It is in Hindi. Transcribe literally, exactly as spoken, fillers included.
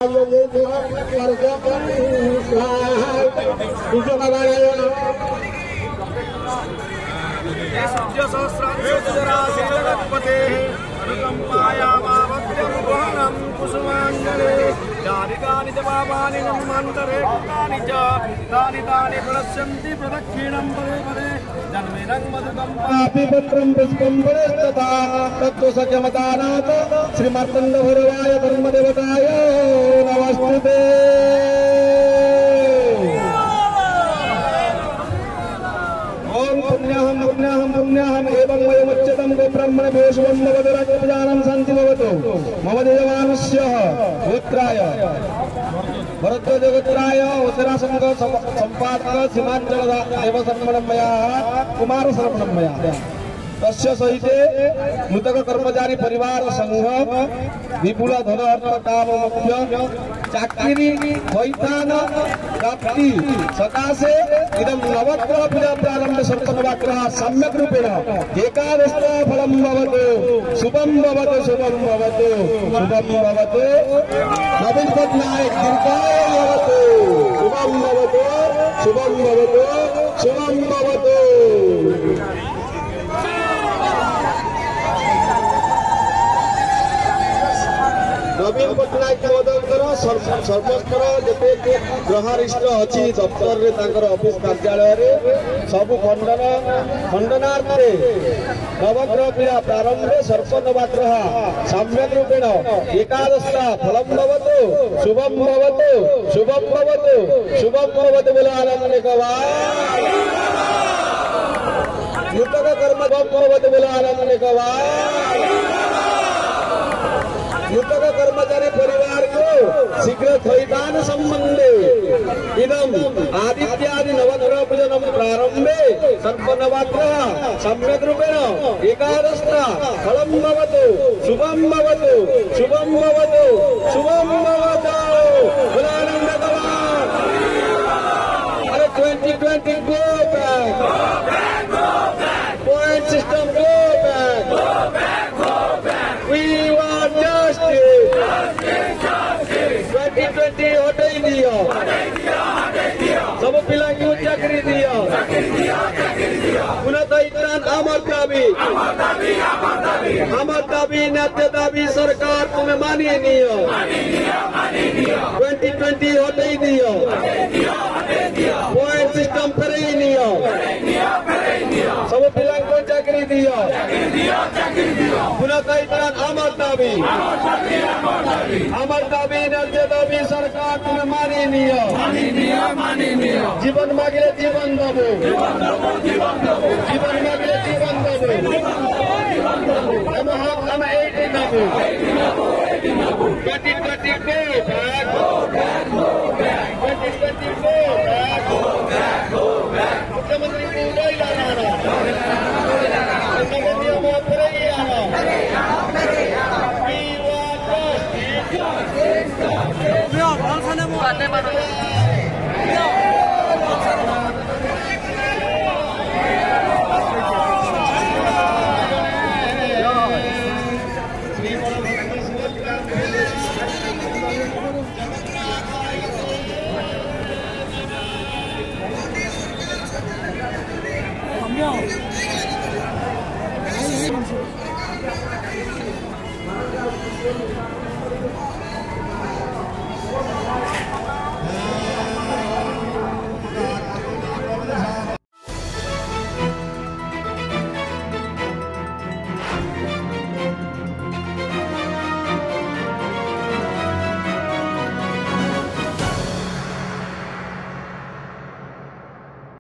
जानिकानि च पापानि नन्मन्तरे कृतानि च तानि तानि प्रणश्यन्ति प्रदक्षिणं पदे पदे जन्मेनं मधुकं पापि पत्रं पुष्पं परेस्तथा तत्तु सख्यमतानाथ श्रीमार्तण्डभैरवाय धर्मदेवताय नमस्तुते। ओम पुण्यहं पुण्यहं पुण्यहं एवं वयमुच्यतं गो ब्रह्मण भेषवं भवदराजपजानं शान्ति भवतु मम देवानस्य गोत्राय भरद्वाज गोत्राय उतरा संघ संपादक सीमांचल देव शर्मणं मया कुमार शर्मणं मया तस्य सहिते मृतक कर्मचारी परिवार संघ विपुल धन अर्थ काम मुख्य चाकरी वैधान प्राप्ति सकाशे इदं नवग्रह पूजा प्रारंभ सर्पनवाग्रह सम्यक रूपेण एकादश फलं भवतु शुभं भवतु शुभं भवतु शुभं भवतु नवीन पट्टनायक दीर्घायु भवतु शुभं भवतु शुभं भवतु शुभं भवतु। नवीन पट्टनायक महोदय सर्वस्तर जिते ग्रहारिष्ट अच्छी दफ्तर रे ऑफिस कार्यालय रे सब खंडन खंडनार्थे नवग्रह पीड़ा प्रारंभे सर्पनवाग्रह सम्यक रूपेण एकादशता फलं भवतु शुभं भवतु शुभं भवतु शुभं भवतु बोलो आनंद मृतक कर्म भवतु बोलो आनंद मृतक कर्मचारी परिवार को शीघ्र थैदान संबंधे इदम आदित्यादि नवग्रह पूजन प्रारंभे सर्पनवाग्रह सम्यक रूपेण एकादशता फलं भवतु शुभं भवतु शुभं भवतु शुभं भवतु भोलानंद भगवान। अरे twenty twenty go back point system go back we want justice twenty twenty हटाई दिया सब पिला की चाकरी दिया पुनः इतना अमर दाबी अमर दाबी नाट्य दाबी सरकार तुम्हें मानी नहीं हो ट्वेंटी ट्वेंटी हटाई दिया पॉइंट सिस्टम करे ही नहीं हो सब पिला को चाकरी दिया पुनः इतना अमर दाबी अमर दाबी नाट्य दाबी सरकार तुम्हें मानी नहीं हो जीवन मांगले जीवन दबो जीवन मांगले जीवन दबो हम हम एटी दबो ट्वेंटी ट्वेंटी को बैक ट्वेंटी ट्वेंटी को बैक मुख्यमंत्री को उड़ाई लाना मुख्यमंत्री हम अपने ही आना वी वांट जस्टिस